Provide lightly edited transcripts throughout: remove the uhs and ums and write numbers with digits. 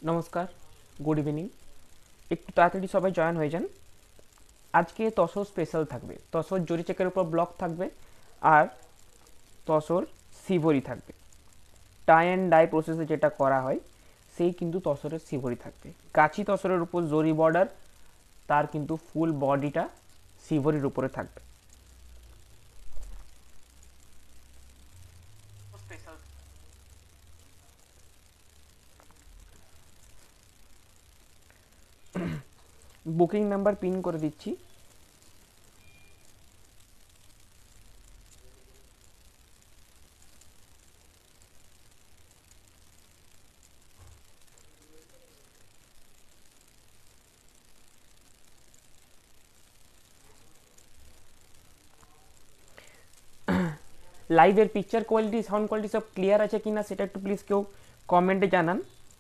নমস্কার, good evening. একটু তাড়াতাড়ি সবাই জয়েন হয়ে যান। আজকে তসর স্পেশাল থাকবে, তসর জরি চেকের উপর ব্লক থাকবে আর তসর সিভরি থাকবে। টাই অ্যান্ড ডাই প্রসেসে যেটা করা হয় সেই কিন্তু তসরের সিভরি থাকবে। কাচি তসরের উপর জরি বর্ডার, তার কিন্তু ফুল বডিটা সিভরির উপরে থাকবে। বুকিং নাম্বার পিন করে দিচ্ছি। লাইভের পিকচার কোয়ালিটি, সাউন্ড কোয়ালিটি সব ক্লিয়ার আছে কিনা সেটা একটু প্লিজ কেউ কমেন্টে জানান।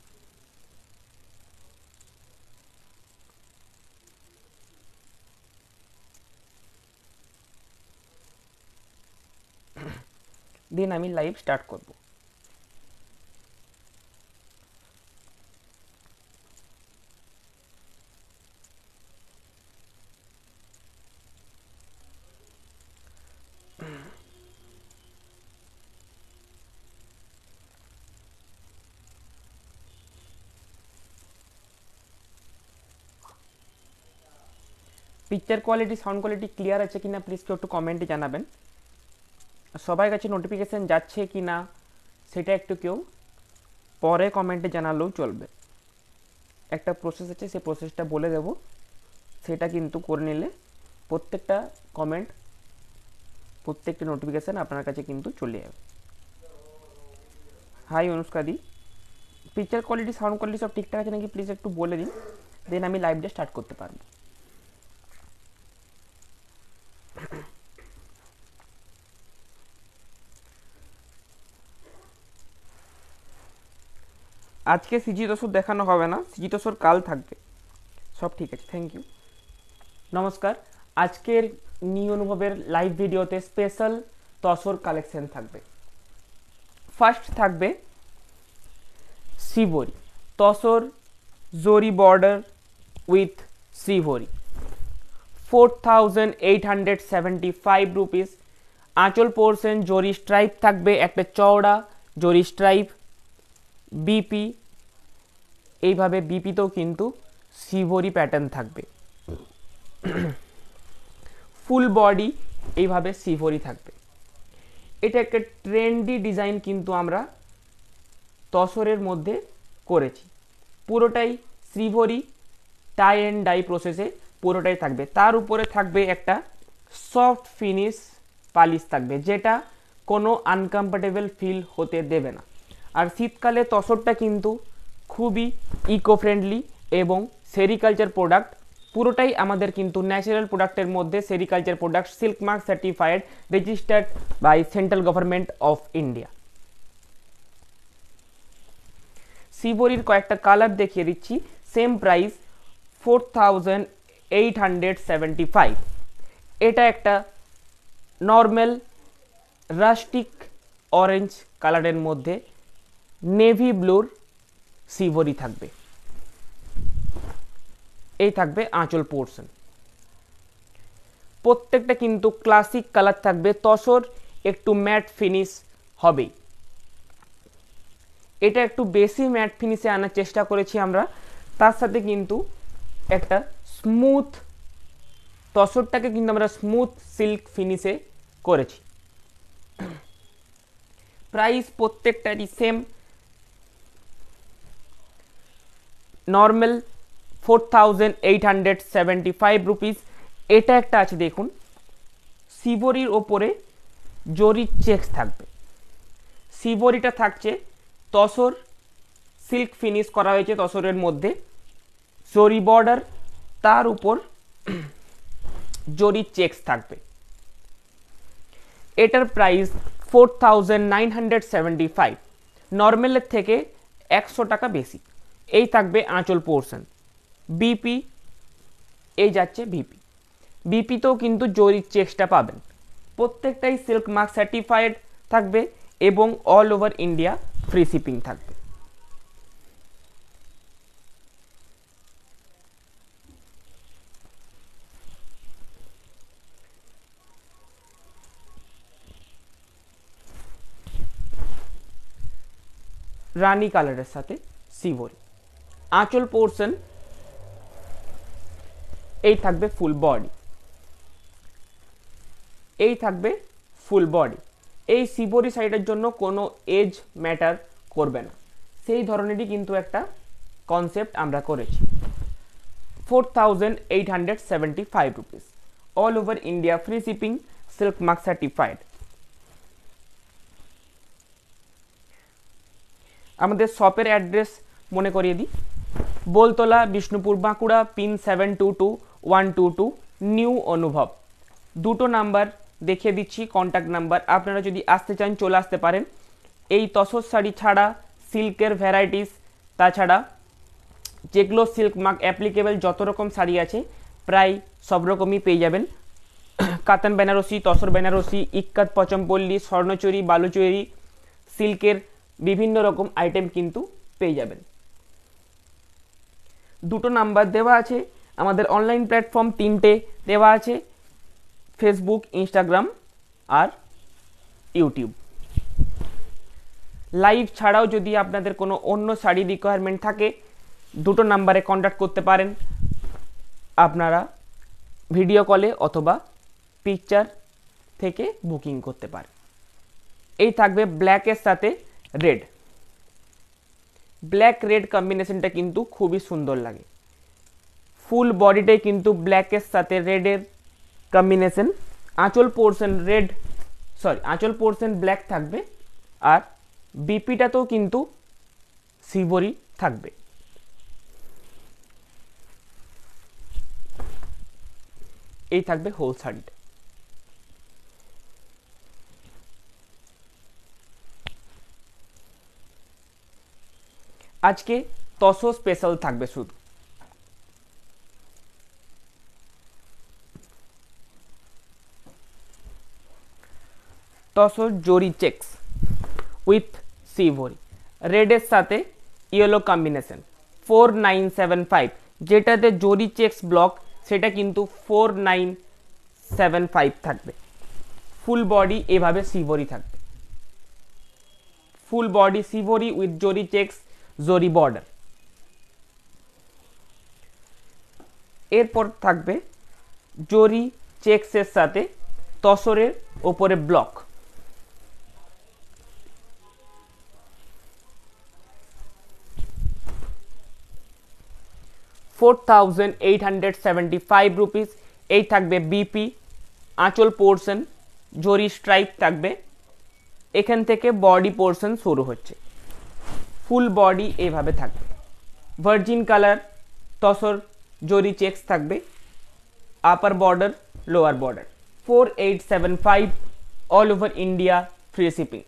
দেন আমি লাইভ স্টার্ট করব। Picture quality, sound quality clear আছে কিনা প্লিজ কেউ একটু কমেন্টে জানাবেন। সবার কাছে নোটিফিকেশান যাচ্ছে কি না সেটা একটু কেউ পরে কমেন্টে জানালেও চলবে। একটা প্রসেস আছে, সেই প্রসেসটা বলে দেব, সেটা কিন্তু করে নিলে প্রত্যেকটা কমেন্ট, প্রত্যেকটা নোটিফিকেশান আপনার কাছে কিন্তু চলে যাবে। Hi Anushka di, picture quality, sound quality সব ঠিকঠাক আছে নাকি প্লিজ একটু বলে দিন, দেন আমি লাইভটা স্টার্ট করতে পারবো। আজকে সিজি দশর দেখানো হবে না, সিজি দশর কাল থাকবে। সব ঠিক আছে, থ্যাংক ইউ। নমস্কার, আজকের নিউ অনুভবের লাইভ ভিডিওতে স্পেশাল তসর কালেকশন থাকবে। ফার্স্ট থাকবে শ্রীভরি তসর জরি বর্ডার উইথ শ্রীভরি, 4875 রুপিস। আঁচল পোর্শন জরি স্ট্রাইপ থাকবে, একটা চওড়া জরি স্ট্রাইপ, বিপি এইভাবে বিপিতেও কিন্তু শ্রীভরি প্যাটার্ন থাকবে। ফুল বডি এইভাবে শ্রীভরি থাকবে। এটা একটা ট্রেন্ডি ডিজাইন কিন্তু আমরা তসরের মধ্যে করেছি। পুরোটাই শ্রীভরি টাই অ্যান্ড ডাই প্রসেসে পুরোটাই থাকবে। তার উপরে থাকবে একটা সফট ফিনিশ পালিশ থাকবে, যেটা কোনো আনকমফর্টেবল ফিল হতে দেবে না। আর শীতকালে তসরটা কিন্তু খুবই ইকো ফ্রেন্ডলি এবং সেরিকালচার প্রোডাক্ট, পুরোটাই আমাদের কিন্তু ন্যাচারাল প্রোডাক্টের মধ্যে sericulture product, silk mark certified, registered by central government of India. শ্রীভরির কয়েকটা কালার দেখিয়ে দিচ্ছি। Same price 4875। এটা একটা নর্মাল রাস্টিক অরেঞ্জ কালারের মধ্যে নেভি ব্লুর শ্রীভরি থাকবে। এই থাকবে আঁচল পোর্শন। প্রত্যেকটা কিন্তু ক্লাসিক কালার থাকবে, তসর একটু ম্যাট ফিনিশ হবেই। এটা একটু বেশি ম্যাট ফিনিশে আনার চেষ্টা করেছি আমরা, তার সাথে কিন্তু একটা স্মুথ, তসরটাকে কিন্তু আমরা স্মুথ সিল্ক ফিনিশে করেছি। প্রাইস প্রত্যেকটারই সেম, নর্মাল 4875 রুপিস। এটা একটা আছে দেখুন, শ্রীভরির ওপরে জরি চেক্স থাকবে। শ্রীভরিটা থাকছে তসর সিল্ক ফিনিশ করা হয়েছে তসরের মধ্যে, জরি বর্ডার, তার উপর জরি চেক্স থাকবে। এটার প্রাইস 4975, নর্মালের থেকে 100 টাকা বেশি। এই থাকবে আঁচল পোর্শন। বিপি এই যাচ্ছে ভিপি, বিপিতেও কিন্তু জরি চেক্সটা পাবেন। প্রত্যেকটাই সিল্ক মার্ক সার্টিফাইড থাকবে এবং all over India free shipping থাকবে। রানী কালারের সাথে সিভরি। আঁচল পোর্শন এই থাকবে ফুল বডি, এই থাকবে ফুল বডি। এই সিভরি শাড়িটার জন্য কোনো এজ ম্যাটার করবে না, সেই ধরনেরই কিন্তু একটা কনসেপ্ট আমরা করেছি। 4875 rupees, all over India free shipping, silk mark certified. আমাদের শপের অ্যাড্রেস মনে করিয়ে দিই, বোলতলা, বিষ্ণুপুর, বাঁকুড়া, পিন 722122, নিউ অনুভব। দুটো নাম্বার দেখিয়ে দিচ্ছি, কন্ট্যাক্ট নাম্বার। আপনারা যদি আসতে চান চলে আসতে পারেন। এই তসর শাড়ি ছাড়া সিল্কের ভ্যারাইটিস, তাছাড়া যেগুলো সিল্ক মার্ক অ্যাপ্লিকেবল যত রকম শাড়ি আছে প্রায় সব রকমই পেয়ে যাবেন। কাতান বেনারসি, তসর বেনারসি, ইক্কাত পচমপল্লী, স্বর্ণচুরি, বালুচুরি, সিল্কের বিভিন্ন রকম আইটেম কিন্তু পেয়ে যাবেন। দুটো নাম্বার দেওয়া আছে, আমাদের অনলাইন প্ল্যাটফর্ম তিনটে দেওয়া আছে, ফেসবুক, ইনস্টাগ্রাম আর ইউটিউব। লাইভ ছাড়াও যদি আপনাদের কোনো অন্য শাড়ি রিকোয়ারমেন্ট থাকে দুটো নাম্বারে কন্ট্যাক্ট করতে পারেন আপনারা, ভিডিও কলে অথবা পিকচার থেকে বুকিং করতে পারেন। এই থাকবে ব্ল্যাকের সাথে রেড, ব্ল্যাক রেড কম্বিনেশনটা কিন্তু খুবই সুন্দর লাগে। ফুল বডিটাই কিন্তু ব্ল্যাকের সাথে রেডের কম্বিনেশন। আঁচল পোর্শন রেড, সরি আঁচল পোর্শন ব্ল্যাক থাকবে, আর বিপিটাতেও কিন্তু সিভরি থাকবে। এই থাকবে হোল শাড়িটা। আজকে তসো স্পেশাল থাকবে শুধু। তসর জরি চেক্স উইথ সিভরি, রেডের সাথে ইয়েলো কম্বিনেশন 4975, যেটাতে জরি চেক্স ব্লক সেটা কিন্তু 4975 থাকবে। ফুল বডি এভাবে সিভরি থাকবে, ফুল বডি সিভরি with zari checks, zari border. এরপর থাকবে জরি চেক্সের সাথে তসরের ওপরে ব্লক। ₹4875 রুপিস। এই থাকবে বিপি, আঁচল পোর্শন জরি স্ট্রাইপ থাকবে, এখান থেকে বডি পোর্শন শুরু হচ্ছে। ফুল বডি এইভাবে থাকবে, virgin colour tussar zari checks থাকবে, upper border lower border. 4875, all over India free shipping.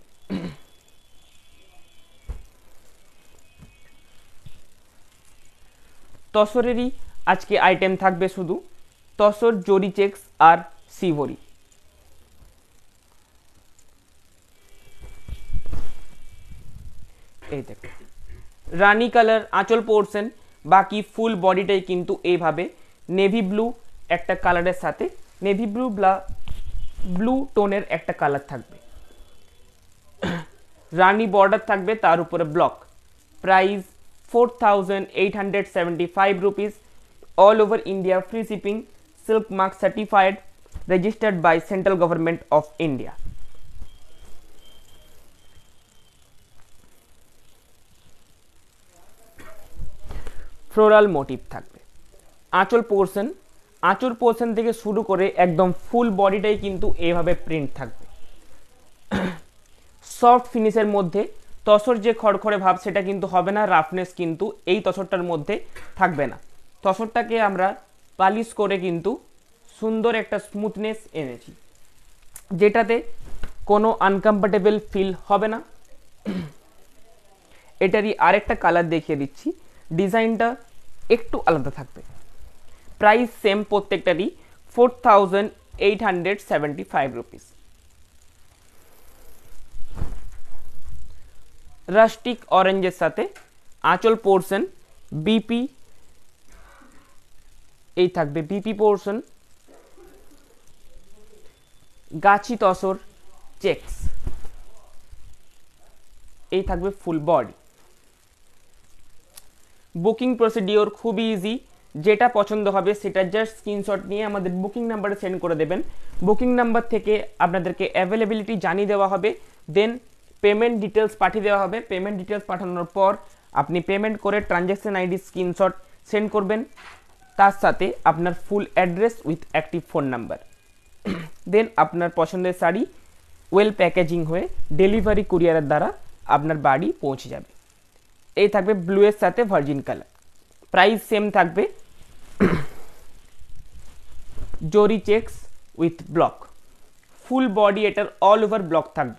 তসরেরই আজকে আইটেম থাকবে শুধু, তসর জরি চেক্স আর সিভরি। এই দেখো রানী কালার আঁচল পোর্শন, বাকি ফুল বডিটাই কিন্তু এইভাবে নেভি ব্লু একটা কালারের সাথে নেভি ব্লু ব্লু টোনের একটা কালার থাকবে, রানী বর্ডার থাকবে, তার উপরে block. Price 4875 rupees, all over India free shipping, silk mark certified, registered by Central Government of India. Floral motif থাকবে, আঁচল পোর্শন থেকে শুরু করে একদম ফুল বডিটাই কিন্তু এইভাবে প্রিন্ট থাকবে। সফট ফিনিশের মধ্যে তসর যে খড়খড়ে ভাব সেটা কিন্তু হবে না, রাফনেস কিন্তু এই তসরটার মধ্যে থাকবে না। তসরটাকে আমরা পালিশ করে কিন্তু সুন্দর একটা স্মুথনেস এনেছি, যেটাতে কোনো আনকমফর্টেবল ফিল হবে না। এটারই আরেকটা কালার দেখিয়ে দিচ্ছি, ডিজাইনটা একটু আলাদা থাকবে। প্রাইস সেম প্রত্যেকটারই 4875 রুপিস। রাস্টিক অরেঞ্জের সাথে আঁচল পোর্শন বিপি, এই থাকবে বিপি পোর্শন, গাছি তসর চেক্স, এই থাকবে ফুল বডি। বুকিং প্রসিডিওর খুবই ইজি, যেটা পছন্দ হবে সেটা জাস্ট স্ক্রিনশট নিয়ে আমাদের বুকিং নাম্বারে সেন্ড করে দেবেন। বুকিং নাম্বার থেকে আপনাদেরকে অ্যাভেলেবিলিটি জানিয়ে দেওয়া হবে, দেন পেমেন্ট ডিটেলস পাঠিয়ে দেওয়া হবে। পেমেন্ট ডিটেলস পাঠানোর পর আপনি পেমেন্ট করে ট্রানজ্যাকশন আইডি স্ক্রিনশট সেন্ড করবেন, তার সাথে আপনার full address with active phone number. Then আপনার পছন্দের শাড়ি ওয়েল প্যাকেজিং হয়ে ডেলিভারি কুরিয়ারের দ্বারা আপনার বাড়ি পৌঁছে যাবে। এই থাকবে ব্লু এর সাথে ভার্জিন কালার। প্রাইস সেম থাকবে, zari checks with block, full body এটার অল ওভার ব্লক থাকবে।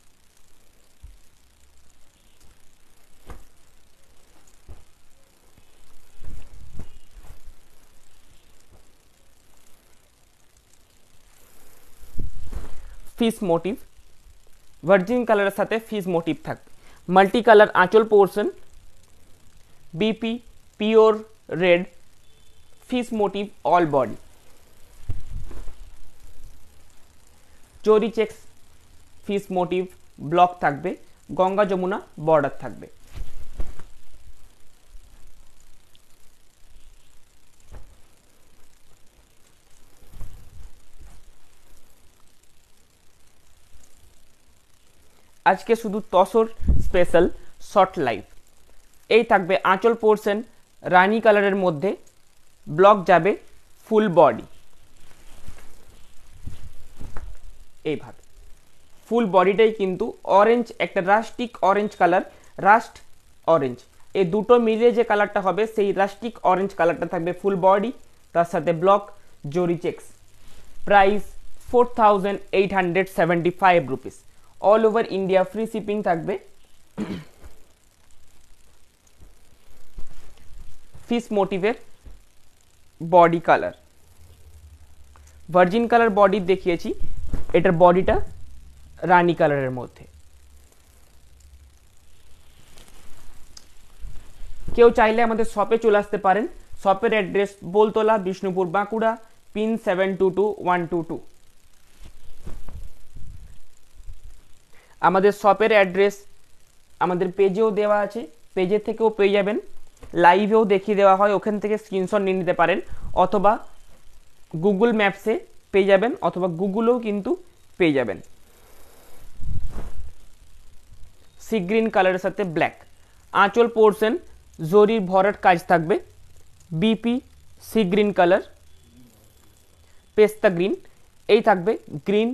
ফিস মোটিভ, ভার্জিন কালারের সাথে ফিস মোটিভ থাকবে। মাল্টি কালার আঁচল portion, BP pure red, fish motif all body, zari checks fish motif block থাকবে, Ganga Jamuna border থাকবে। আজকে শুধু তসর স্পেশাল শর্ট লাইভ। এই থাকবে আঁচল পোর্শন রানী কালারের মধ্যে, ব্লক যাবে ফুল বডি, এইভাবে ফুল বডিটাই কিন্তু অরেঞ্জ, একটা rustic orange colour, rust orange, এই দুটো মিলিয়ে যে কালারটা হবে সেই রাস্টিক অরেঞ্জ কালারটা থাকবে ফুল বডি, তার সাথে block, zari checks. Price 4875 rupees, all over India free shipping থাকবে। ফিস মোটিভের body colour, virgin colour body দেখিয়েছি, এটার বডিটা রানী কালারের মধ্যে। কেউ চাইলে আমাদের শপে চলে আসতে পারেন। শপের অ্যাড্রেস বোলতলা, বিষ্ণুপুর, বাঁকুড়া, পিন 722122। আমাদের শপের অ্যাড্রেস আমাদের পেজেও দেওয়া আছে, পেজের থেকেও পেয়ে যাবেন, লাইভেও দেখিয়ে দেওয়া হয়, ওখান থেকে স্ক্রিনশট নিয়ে নিতে পারেন, অথবা গুগল ম্যাপসে পেয়ে যাবেন, অথবা গুগলেও কিন্তু পেয়ে যাবেন। সি গ্রিন কালারের সাথে ব্ল্যাক, আঁচল পোর্শন জরির ভরাট কাজ থাকবে, বিপি সি গ্রিন কালার, পেস্তা গ্রিন, এই থাকবে গ্রিন,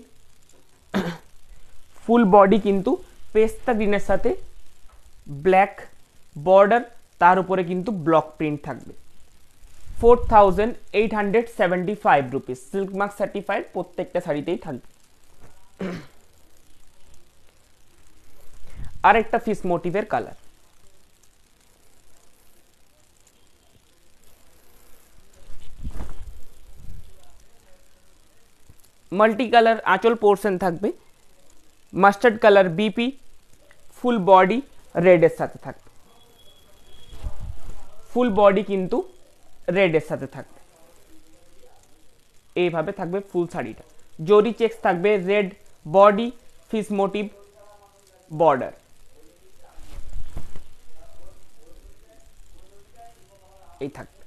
ফুল বডি কিন্তু পেস্তা গ্রিনের সাথে ব্ল্যাক বর্ডার, তার উপরে কিন্তু ব্লক প্রিন্ট থাকবে। 4875 রুপিস, সিল্ক মার্ক সার্টিফাইড প্রত্যেকটা শাড়িতেই থাকবে। আর একটা ফিস মোটিভের কালার, মাল্টি কালার আঁচল পোর্শন থাকবে, mustard colour BP, full body রেডের সাথে থাকবে, ফুল বডি কিন্তু রেডের সাথে থাকবে। এইভাবে থাকবে ফুল শাড়িটা, জরি চেকস থাকবে, red body, fish motif border. এই থাকবে।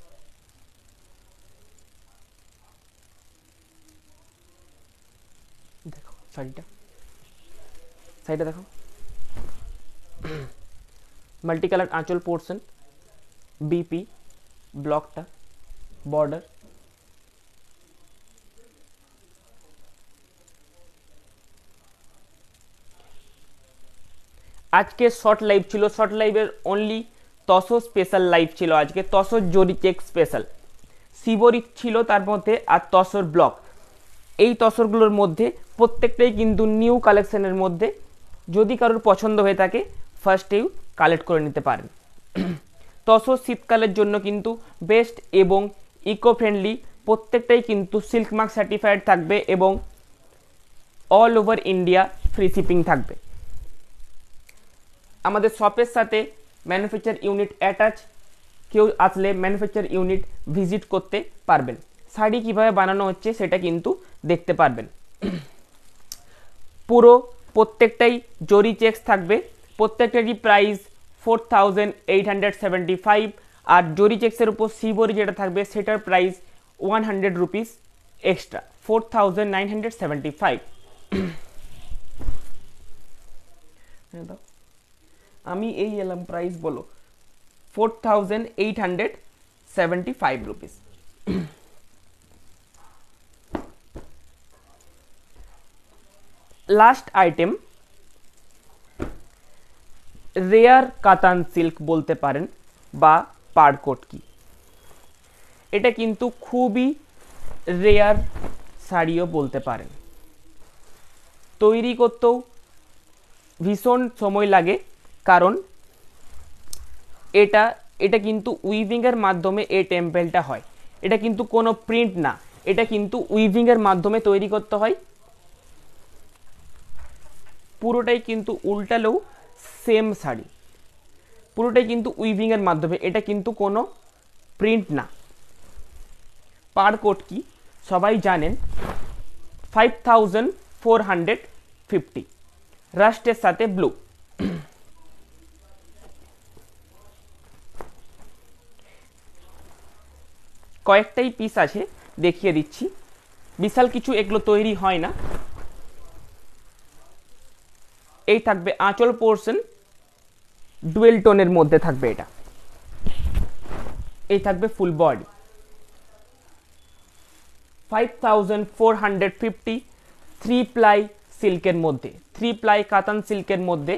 দেখো শাড়িটা, শাড়িটা দেখো, মাল্টি কালার আঁচল পোর্শন, বিপি ব্লকটা, বর্ডার। আজকে শর্ট লাইভ ছিল, শর্ট লাইভের অনলি তসর স্পেশাল লাইভ ছিল আজকে, তসর জরি চেক স্পেশাল, শিবরি ছিল তার মধ্যে, আর তসর ব্লক। এই তসরগুলোর মধ্যে প্রত্যেকটাই কিন্তু নিউ কালেকশনের মধ্যে, যদি কারোর পছন্দ হয়ে থাকে ফার্স্টেই কালেক্ট করে নিতে পারেন। তসর শীতকালের জন্য কিন্তু বেস্ট এবং ইকো ফ্রেন্ডলি, প্রত্যেকটাই কিন্তু সিল্ক মার্ক সার্টিফাইড থাকবে এবং all over India free shipping থাকবে। আমাদের শপের সাথে ম্যানুফ্যাকচার ইউনিট অ্যাটাচ, কেউ আসলে ম্যানুফ্যাকচার ইউনিট ভিজিট করতে পারবেন, শাড়ি কিভাবে বানানো হচ্ছে সেটা কিন্তু দেখতে পারবেন। পুরো প্রত্যেকটাই জরি চেকস থাকবে, প্রত্যেকটারই প্রাইস 4875, আর জরি চেক্সের উপর সিবরি যেটা থাকবে সেটার প্রাইস 100 রুপিস এক্সট্রা, 4975। আমি এই এলাম প্রাইস বলো 4875 রুপিস। Last item rare katan silk বলতে পারেন বা পাড়কটকি। এটা কিন্তু খুবই রেয়ার শাড়িও বলতে পারেন, তৈরি করতেও ভীষণ সময় লাগে, কারণ এটা কিন্তু উইভিংয়ের মাধ্যমে এই টেম্পেলটা হয়। এটা কিন্তু কোনো প্রিন্ট না, এটা কিন্তু উইভিংয়ের মাধ্যমে তৈরি করতে হয়। পুরোটাই কিন্তু উল্টালেও সেম শাড়ি, পুরোটাই কিন্তু উইভিংয়ের মাধ্যমে, এটা কিন্তু কোনো প্রিন্ট না। পাড়কটকি সবাই জানেন 5450, রাস্টের সাথে ব্লু। কয়েকটাই পিস আছে, দেখিয়ে দিচ্ছি, বিশাল কিছু এগুলো তৈরি হয় না। এই থাকবে আঁচল পোর্শন, ডুয়েল টোনের মধ্যে থাকবে এটা। এই থাকবে ফুল বডি 5450, 3 প্লাই সিল্কের মধ্যে, 3 প্লাই কাতান সিল্কের মধ্যে,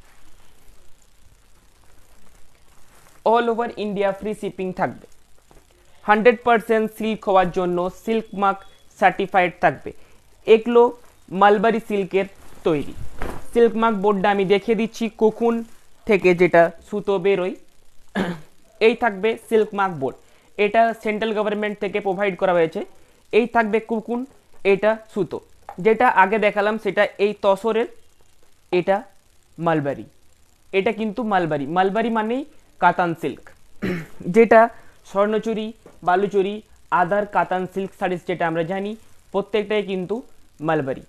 all over India free shipping থাকবে। 100% সিল্ক হওয়ার জন্য সিল্ক মার্ক সার্টিফাইড থাকবে। এগুলো মালবারি সিল্কের তৈরি। সিল্ক মার্ক বোর্ডটা আমি দেখিয়ে দিচ্ছি, কোকুন থেকে যেটা সুতো বেরোয়, এই থাকবে সিল্ক মার্ক বোর্ড। এটা সেন্ট্রাল গভর্নমেন্ট থেকে প্রোভাইড করা হয়েছে। এই থাকবে কোকুন, এটা সুতো। যেটা আগে দেখালাম সেটা এই তসরের, এটা মালবারি। এটা কিন্তু মালবারি, মালবারি মানেই কাতান সিল্ক। যেটা স্বর্ণচুরি, বালুচুরি, আদার কাতান সিল্ক শাড়িজ যেটা আমরা জানি, প্রত্যেকটাই কিন্তু মালবারি।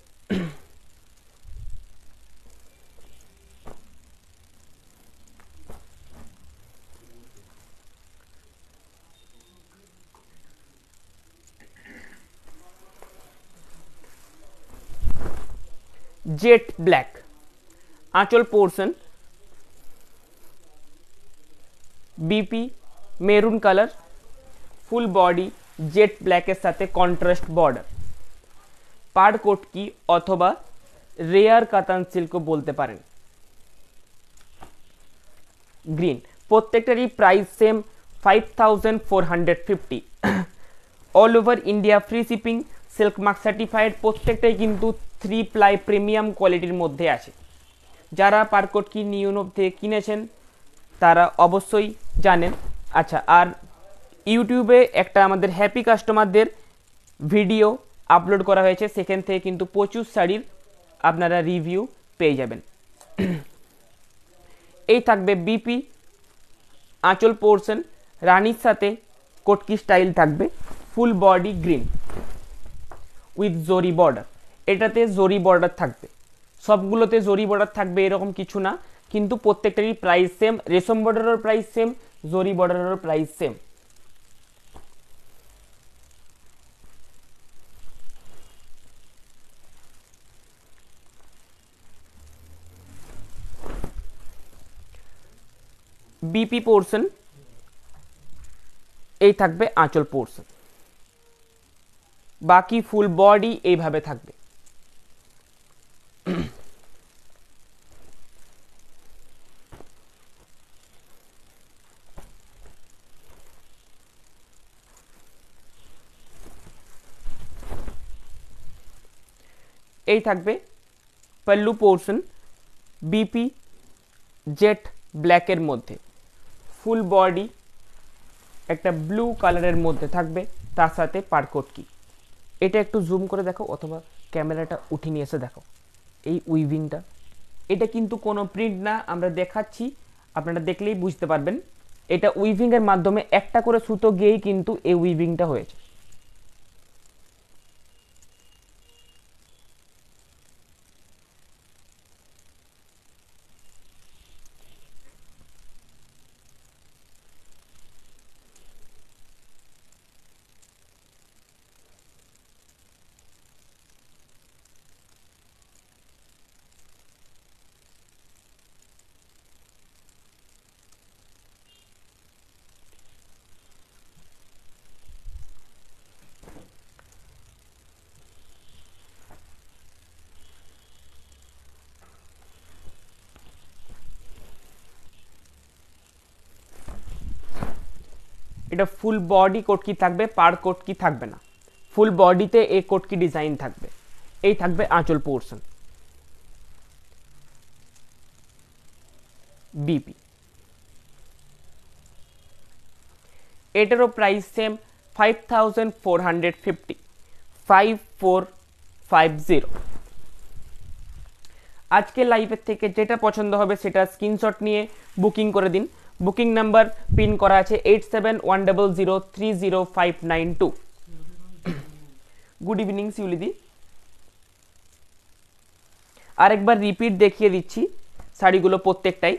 জেট ব্ল্যাক আঁচল portion, BP maroon colour, full body jet ব্ল্যাকের সাথে কন্ট্রাস্ট বর্ডার। পাড়কটকি অথবা রেয়ার কাতান সিল্কও বলতে পারেন। গ্রিন, প্রত্যেকটারই price same 5450। All over India free shipping, silk mark certified, প্রত্যেকটাই কিন্তু 3 প্লাই প্রিমিয়াম কোয়ালিটির মধ্যে আছে। যারা পাড়কটকি নিউন থেকে কিনেছেন তারা অবশ্যই জানেন। আচ্ছা, আর ইউটিউবে একটা আমাদের হ্যাপি কাস্টমারদের ভিডিও আপলোড করা হয়েছে, সেখান থেকে কিন্তু প্রচুর শাড়ির আপনারা রিভিউ পেয়ে যাবেন। এই থাকবে বিপি আঁচল পোর্শন, রানীর সাথে কটকি স্টাইল থাকবে, full body green with zari border. এটাতে জরি বর্ডার থাকবে, সবগুলোতে জরি বর্ডার থাকবে এরকম কিছু না, কিন্তু প্রত্যেকটারই প্রাইস সেম। রেশম বর্ডারের প্রাইস সেম, জরি বর্ডারের প্রাইস সেম। বিপি পোর্শন, এই থাকবে আঁচল পোর্শন, বাকি ফুল বডি এইভাবে থাকবে। এই থাকবে পল্লু পোর্শন, বিপি জেট ব্ল্যাকের মধ্যে, ফুল বডি একটা ব্লু কালারের মধ্যে থাকবে, তার সাথে পাড়কটকি। এটা একটু জুম করে দেখো অথবা ক্যামেরাটা উঠিয়ে নিয়ে এসে দেখো এই উইভিংটা। এটা কিন্তু কোনো প্রিন্ট না, আমরা দেখাচ্ছি, আপনারা দেখলেই বুঝতে পারবেন। এটা উইভিংয়ের মাধ্যমে একটা করে সুতো গিয়েই কিন্তু এই উইভিংটা হয়েছে। এটা ফুল বডি কোটকি থাকবে, পার কোটকি থাকবে না, ফুল বডিতে এই কোটকি ডিজাইন থাকবে। এই থাকবে আঁচল পোর্শন। বিপি এটারও প্রাইস সেম 5450, 5450। আজকে লাইভের থেকে যেটা পছন্দ হবে সেটা স্ক্রিনশট নিয়ে বুকিং করে দিন। বুকিং নাম্বার পিন করা আছে 8710030592। গুড ইভিনিং শিউলিদি। আরেকবার রিপিট দেখিয়ে দিচ্ছি শাড়িগুলো প্রত্যেকটাই।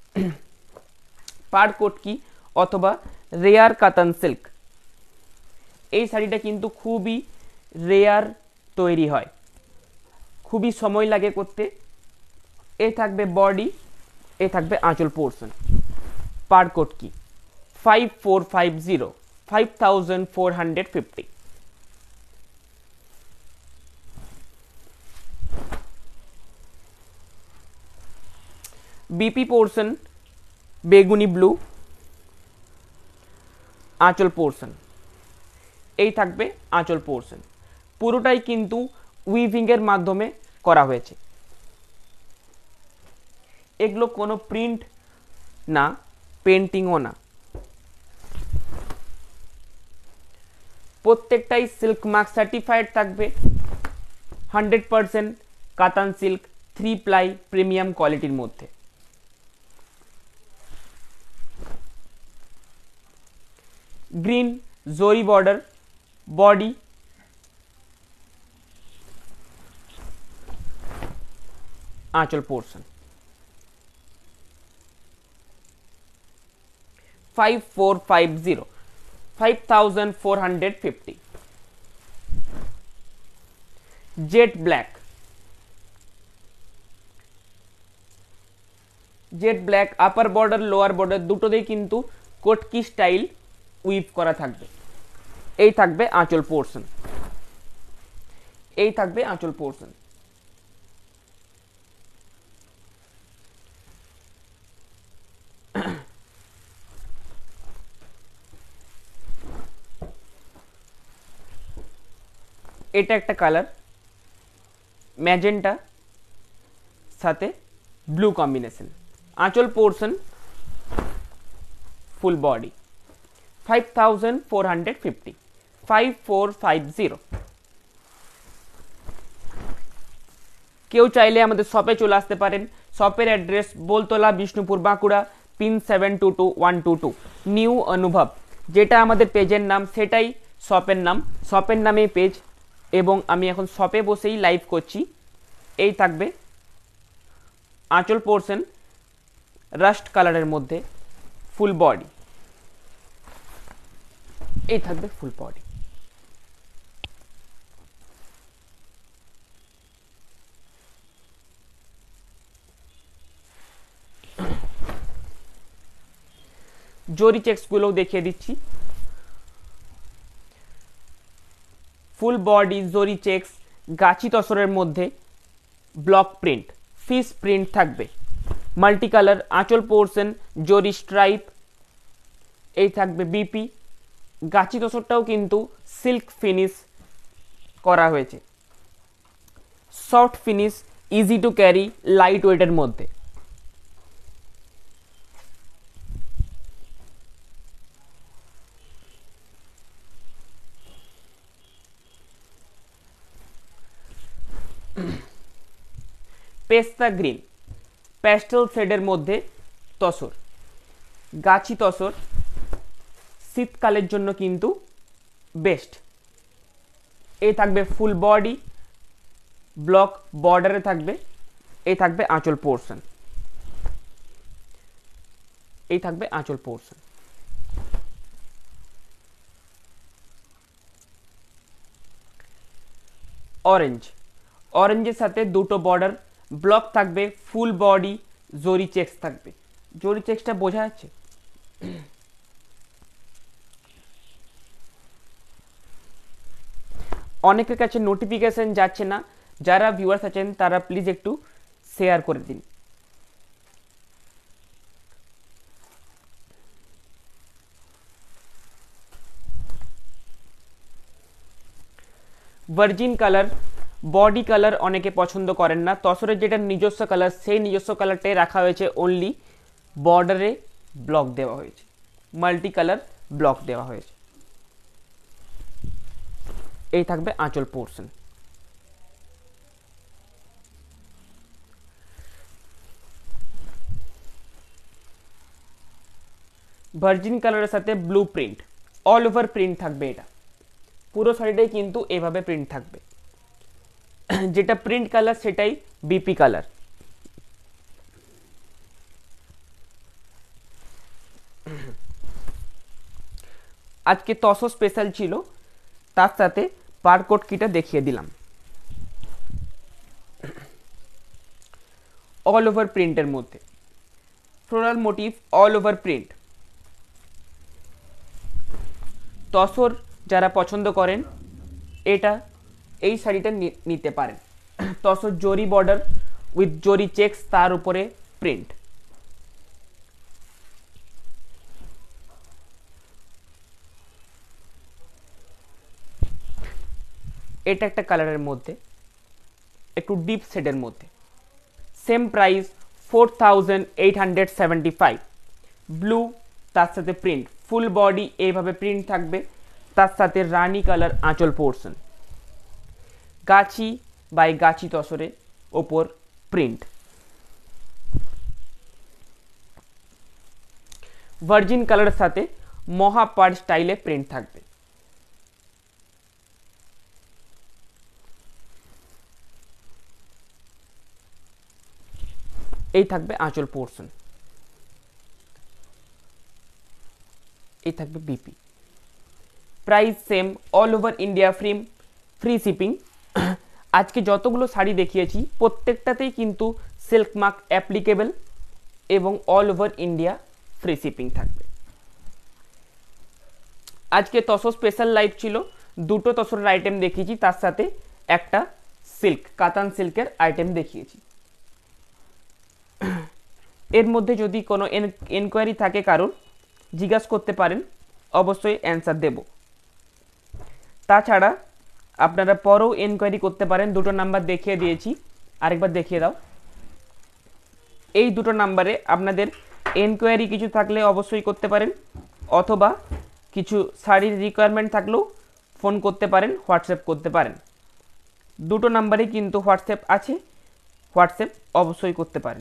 পাড় কোটকি অথবা রেয়ার কাতান সিল্ক। এই শাড়িটা কিন্তু খুবই রেয়ার তৈরি হয়, খুবই সময় লাগে করতে। এ থাকবে বডি, এ থাকবে আঁচল পোর্শন। পাড় কোটকি 5450, 5450। বিপি পোর্শন বেগুনি ব্লু, আঁচল পোর্শন। এই থাকবে আঁচল পোর্শন। পুরোটাই কিন্তু উইভিং এর মাধ্যমে করা হয়েছে। এগুলো কোনো প্রিন্ট না, পেন্টিংও না, প্রত্যেকটাই সিল্ক মার্ক সার্টিফাইড থাকবে। 100% কাতান সিল্ক 3 প্লাই প্রিমিয়াম কোয়ালিটির মধ্যে। গ্রিন জরি বর্ডার, বডি আঁচল portion. 5450, 5450। Jet black, jet black upper border lower border দুটোতেই কিন্তু কোটকি স্টাইল উইভ করা থাকবে। এই থাকবে আঁচল পোর্শন, এই থাকবে আঁচল পোর্শন। এটা একটা কালার ম্যাজেন্টা সাথে ব্লু কম্বিনেশন। আঁচল পোর্শন ফুল বডি 5450, 5450। কেউ চাইলে আমাদের শপে চলে আসতে পারেন। শপের address Boltala, Bishnupur, Bankura, pin 722122। New Anubhav যেটা আমাদের পেজের নাম, সেটাই শপের নাম, শপের নামেই পেজ। এবং আমি এখন শপে বসেই লাইভ করছি। এই থাকবে আঁচল পোর্শন রাস্ট কালারের মধ্যে, ফুল বডি। এই থাকবে ফুল বডি। জরি চেক্স গুলো দেখিয়ে দিচ্ছি। ফুল বডি জরি চেক্স, গাছি তসরের মধ্যে ব্লক প্রিন্ট, ফিশ প্রিন্ট থাকবে। মাল্টি কালার আঁচল পোর্শন জরি স্ট্রাইপ। এই থাকবে বিপি। গাছি তসরটাও কিন্তু সিল্ক ফিনিশ করা হয়েছে, soft finish, easy to carry, light ওয়েটের মধ্যে। পেস্তা গ্রিন প্যাস্টেল শেডের মধ্যে তসর, গাছি তসর, শীতকালের জন্য কিন্তু বেস্ট। এই থাকবে ফুল বডি, ব্লক বর্ডারে থাকবে। এই থাকবে আঁচল পোর্শন, এই থাকবে আঁচল পোর্শন। অরেঞ্জ, অরেঞ্জের সাথে দুটো বর্ডার ব্লক থাকবে, ফুল বডি জরি চেক্স থাকবে। জরি চেক্সটা বোঝা যাচ্ছে? অনেকের কাছে নোটিফিকেশন যাচ্ছে না, যারা ভিউয়ার্স আছেন তারা প্লিজ একটু শেয়ার করে দিন। ভার্জিন কালার, বডি কালার অনেকে পছন্দ করেন না, তসরের যেটা নিজস্ব কালার সেই নিজস্ব কালারটাই রাখা হয়েছে, অনলি বর্ডারে ব্লক দেওয়া হয়েছে, মাল্টি কালার ব্লক দেওয়া হয়েছে। এই থাকবে আঁচল পোর্শন। ভার্জিন কালারের সাথে blue print, all over print থাকবে, এটা পুরো শাড়িটাই কিন্তু এভাবে প্রিন্ট থাকবে। যেটা প্রিন্ট কালার সেটাই বিপি কালার। আজকে তসো স্পেশাল ছিল, তার সাথে বারকোড কিটা দেখিয়ে দিলাম। অল ওভার প্রিন্টের মধ্যে floral motif, all over print. Tussar যারা পছন্দ করেন এটা এই শাড়িটা নিতে পারেন। তসর জরি বর্ডার উইথ জরি চেকস, তার উপরে প্রিন্ট। এটা একটা কালারের মধ্যে একটু ডিপ শেডের মধ্যে, সেম প্রাইস 4875। ব্লু, তার সাথে প্রিন্ট, ফুল বডি এইভাবে প্রিন্ট থাকবে, তার সাথে রানী কালার আঁচল পোর্শন, গাছি বাই গাছি তসরের ওপর প্রিন্ট। ভার্জিন কালারের সাথে মহাপাড় স্টাইলে প্রিন্ট থাকবে। এই থাকবে আঁচল পোর্শন, এই থাকবে BP. Price same, all over India free shipping. আজকে যতগুলো শাড়ি দেখিয়েছি প্রত্যেকটাতেই কিন্তু সিল্ক মার্ক অ্যাপ্লিকেবল এবং all over India free shipping থাকবে। আজকে তসর স্পেশাল লাইভ ছিল, দুটো তসরের আইটেম দেখিয়েছি, তার সাথে একটা সিল্ক কাতান সিল্কের আইটেম দেখিয়েছি। এর মধ্যে যদি কোনো এনকোয়ারি থাকে কারোর, জিজ্ঞাসা করতে পারেন, অবশ্যই অ্যান্সার দেব। তাছাড়া আপনারা পরেও এনকোয়ারি করতে পারেন, দুটো নাম্বার দেখিয়ে দিয়েছি, আরেকবার দেখিয়ে দাও। এই দুটো নাম্বারে আপনাদের এনকোয়ারি কিছু থাকলে অবশ্যই করতে পারেন, অথবা কিছু শাড়ির রিকোয়ারমেন্ট থাকলেও ফোন করতে পারেন, হোয়াটসঅ্যাপ করতে পারেন। দুটো নাম্বারেই কিন্তু হোয়াটসঅ্যাপ আছে, হোয়াটসঅ্যাপ অবশ্যই করতে পারেন।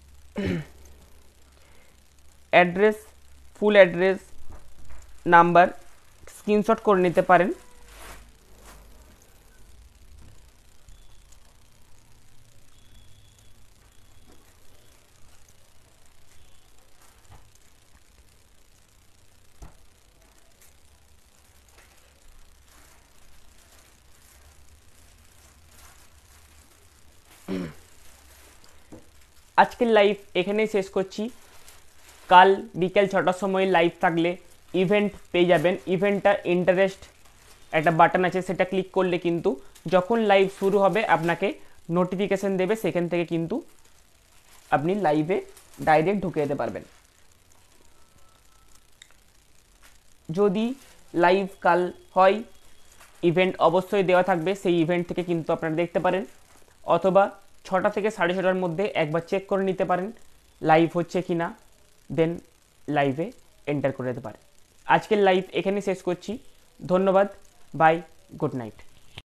Address, full address, number screenshot করে নিতে পারেন। আজকের লাইভ এখানেই শেষ করছি। কাল বিকেল 6টার সময় লাইভ থাকলে ইভেন্ট পেয়ে যাবেন। ইভেন্টটা ইন্টারেস্ট একটা বাটন আছে, সেটা ক্লিক করলে কিন্তু যখন লাইভ শুরু হবে আপনাকে নোটিফিকেশান দেবে, সেখান থেকে কিন্তু আপনি লাইভে ডাইরেক্ট ঢুকে যেতে পারবেন। যদি লাইভ কাল হয় ইভেন্ট অবশ্যই দেওয়া থাকবে, সেই ইভেন্ট থেকে কিন্তু আপনারা দেখতে পারেন, অথবা 6টা থেকে 6:30টার মধ্যে একবার চেক করে নিতে পারেন লাইভ হচ্ছে কি না, দেন লাইভে এন্টার করে দিতে পারেন। আজকের লাইভ এখানে শেষ করছি। ধন্যবাদ, বাই, গুড নাইট।